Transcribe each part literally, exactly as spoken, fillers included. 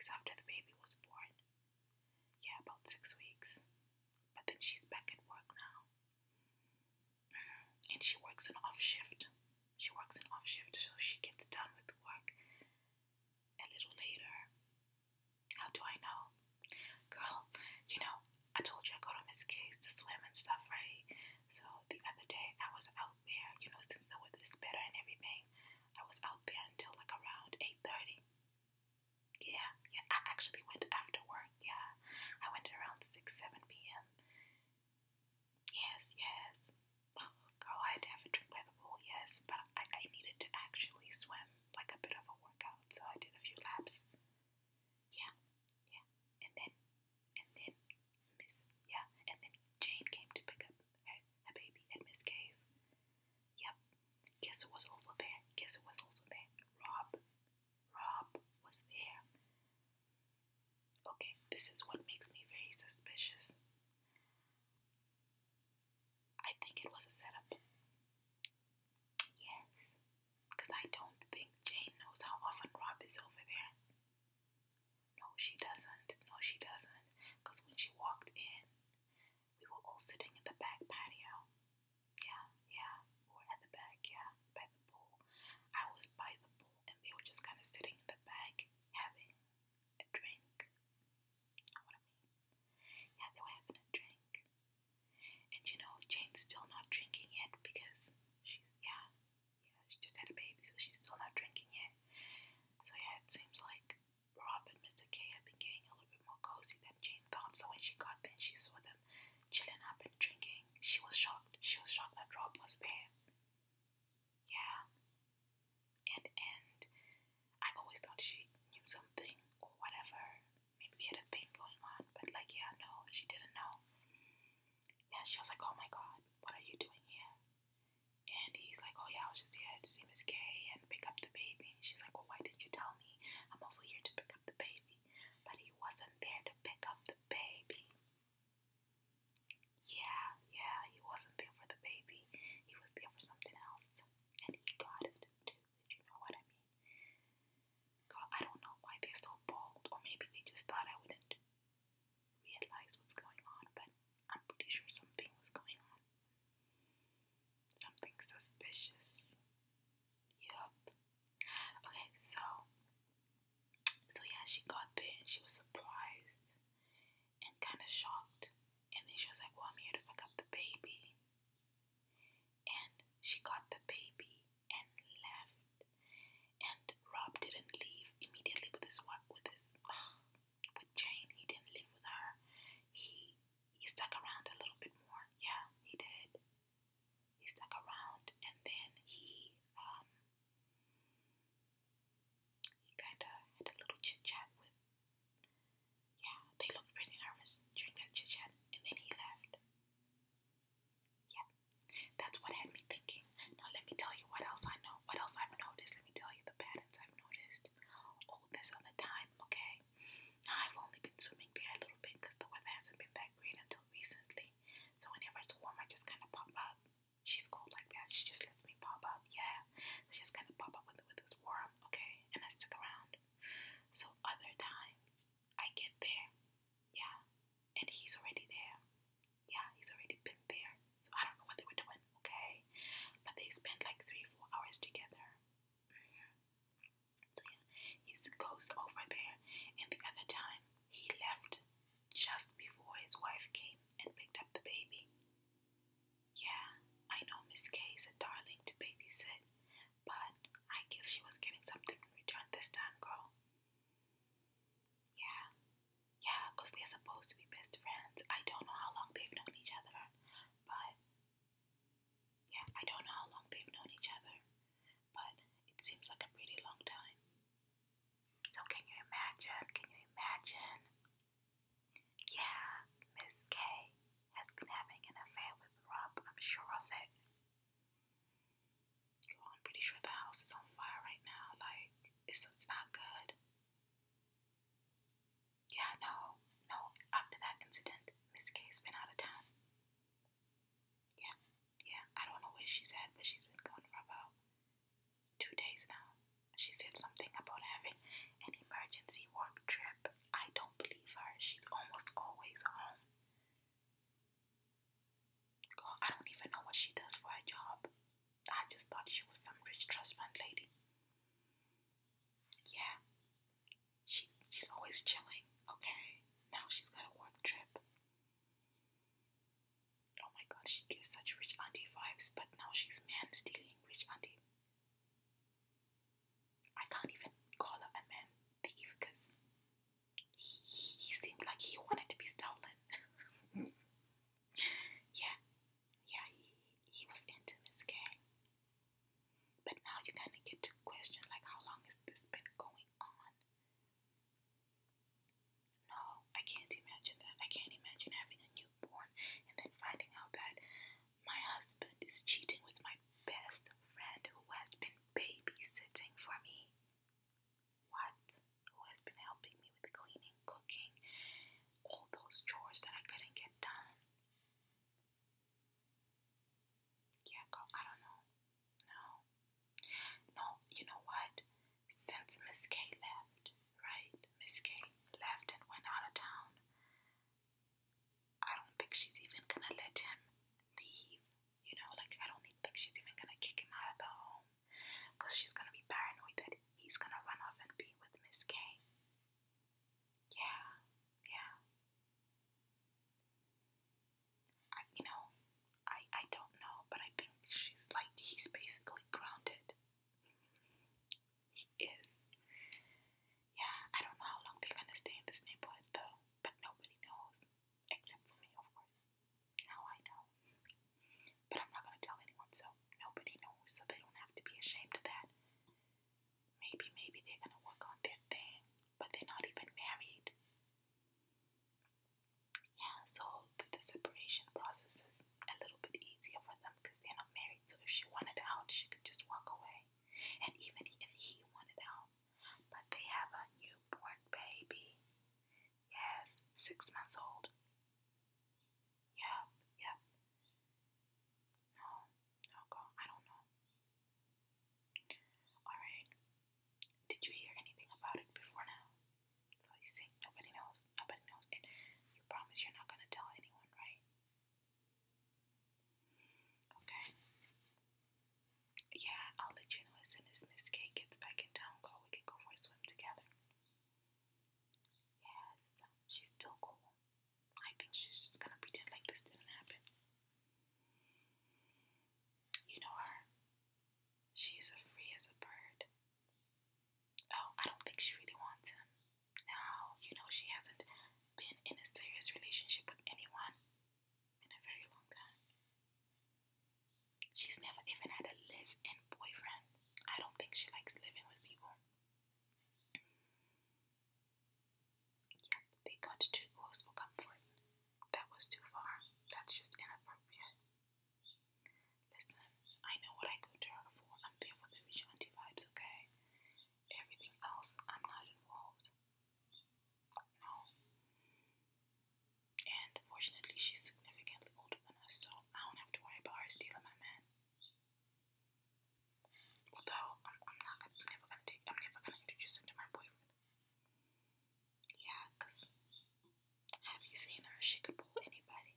weeks after the baby was born. Yeah, about six weeks. But then she's back at work now. And she works an off shift. She works an off shift, so she gets done with work a little later. How do I know? Girl, you know, I told you I go to Miss K's to swim and stuff, right? So the other day I was out there, you know, since the weather is better and everything, I was out there until like around eight thirty. Yeah, yeah, I actually went after work, yeah. I went around six, seven p.m. Yes, yes. Oh, girl, I had to have a drink by the pool, yes, but I, I needed to actually swim, like a bit of a workout, so I did a few laps. Yeah, yeah, and then, and then Miss, yeah, and then Jane came to pick up her, her baby at Miss K's. Yep, guess who was also there? Guess who was also there? Rob. Rob was there. Okay, this is what makes me very suspicious. I think it was a setup. Yes, because I don't think Jane knows how often Rob is over there. No, she doesn't. No, she doesn't. Because when she walked in, we were all sitting in the back patio. Yeah, yeah, we were at the back, yeah, by the pool. I was by the pool, and they were just kind of sitting in the back having a drink. You know what I mean? Yeah, they were having a drink. And you know, Jane's still not drinking yet because she's, yeah, yeah, she just had a baby, so she's still not drinking yet. So yeah, it seems like Rob and Mister K have been getting a little bit more cozy than Jane thought. So when she got there, she saw them chilling up and drinking. She was shocked. She was shocked that Rob was there. Yeah. And, and I always thought she knew something or whatever. Maybe they had a thing going on. But like, yeah, no, she didn't know. Yeah, she was like, oh my God, what are you doing here? And he's like, oh yeah, I was just here to see Miss K and pick up the baby. And she's like, well, why didn't you tell me? I'm also here to pick up the baby. But he wasn't there to pick up the baby. Yeah, yeah, he wasn't there for the baby. He was there for something else. And he got it too, if you know what I mean. Girl, I don't know why they're so bold. Or maybe they just thought I wouldn't realize what's going on. But I'm pretty sure something was going on. Something suspicious. Yup. Okay, so so she's almost always home. Girl, I don't even know what she does for a job. I just thought she was some rich trust fund lady. Yeah, she's she's always chilling, okay? Now she's got a work trip. Oh my god, she gives such rich auntie vibes, but now she's man stealing rich auntie. I can't even call her a man thief because he, he seemed like he wanted to be stolen. yeah, yeah, he, he was into Miss K. But now you kind of get to question, like, how long has this been going on? No, I can't imagine that. I can't imagine having a newborn and then finding out that my husband is cheating with my best friend who has been babysitting for me. What? Who has been helping me with cleaning, cooking, all those chores that I couldn't get done. Yeah, girl, I don't know. No. No, you know what? Since Miss K left, right? Miss K left and went out of town. I don't think she's even gonna let him leave. You know, like, I don't think she's even gonna kick him out of the home. Because she's gonna be paranoid that he's gonna run off and be with Miss K. Yeah, yeah. I, you know, I, I don't know, but I think she's like, he's basically grounded. He is. Yeah, I don't know how long they're gonna stay in this neighborhood though, but nobody knows. Except for me, of course. Now I know. But I'm not gonna tell anyone, so nobody knows, so they don't have to be ashamed of that. Maybe, maybe they're gonna work on their thing, but they're not even married. Yeah, so the, the separation process is a little bit easier for them because they're not married, so if she wanted out, she could just walk away. And even if he wanted out, but they have a newborn baby. Yes, six months old. Yep, yep. No, no, girl, I don't know. Alright. Did you hear anything about it before now? So you see, nobody knows. Nobody knows. And you promise you're not gonna tell anyone, right? Okay. Yeah, I'll let you know as soon as Miss K gets back in town, girl. We can go for a swim together. Yes, she's still cool. I think she's just gonna pretend like this didn't happen. You know her. She's as free as a bird. Oh, I don't think she really wants him. Now, you know, she hasn't been in a serious relationship with anyone in a very long time. She's never even had a live-in boyfriend. I don't think she likes living with people. Yep, they got too close for comfort. That was too far. That's just inappropriate. Listen, I know what I go to her for. I'm there for the rich auntie vibes, okay? Everything else, I'm not involved. No. And fortunately, she's significantly older than us, so I don't have to worry about her stealing my man. Although, I'm, I'm not gonna, I'm never gonna take, I'm never gonna introduce him to my boyfriend. Yeah, cause have you seen her? She could pull anybody.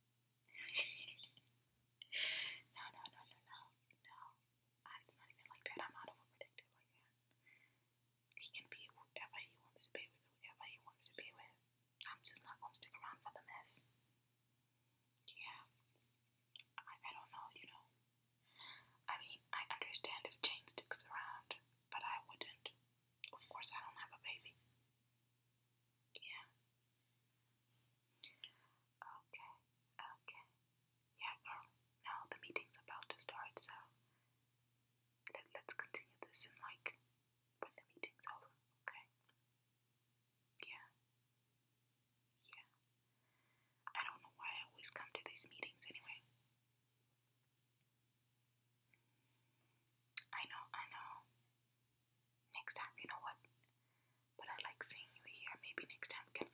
no, no, no, no, no, no. Uh, It's not even like that. I'm not overprotective like that. He can be whoever he wants to be with, whoever he wants to be with. I'm just not gonna stick around for the mess. Yeah, I, I don't know, you know. I mean, I understand if Jane sticks around, but I wouldn't. Of course, I don't have a baby. Yeah. Okay, okay. Yeah, girl. No, the meeting's about to start, so let, let's continue this in, like, when the meeting's over, okay? Yeah, yeah. I don't know why I always come to these meetings anyway. I know, I know. Next time, you know what? But I like seeing you here. Maybe next time we can